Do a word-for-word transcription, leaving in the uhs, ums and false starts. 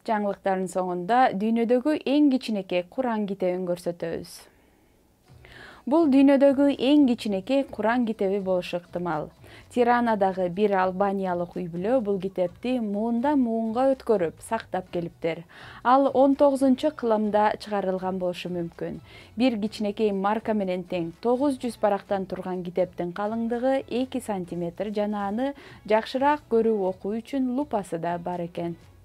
Жаңылыктардын соңунда дүйнөдөгү эң кичинекей Куран китебин көрсөтөбүз. Бул дүйнөдөгү эң кичинекей Куран китеби болушу ыктымал. Тиранадагы бир албаниялык үй-бүлө бул китепти муундан муунга өткөрүп, сактап келиптир. Ал он тогузунчу кылымда чыгарылган болушу мүмкүн. Бир кичинекей марка менен тең тогуз жүз барактан турган китептин калыңдыгы эки сантиметр жана аны жакшыраак көрүп окуу үчүн лупасы да бар экен.